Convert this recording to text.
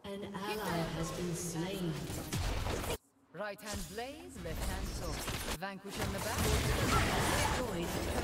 An ally has been slain. Right hand blaze, left hand sword. Vanquish on the back. Destroyed.